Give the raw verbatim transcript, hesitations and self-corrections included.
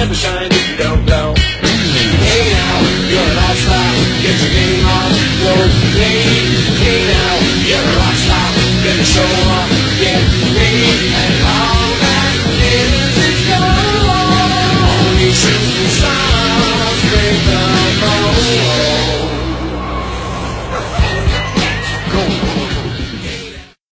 never shine if you don't know. Hey now, you're an all-star. Get your name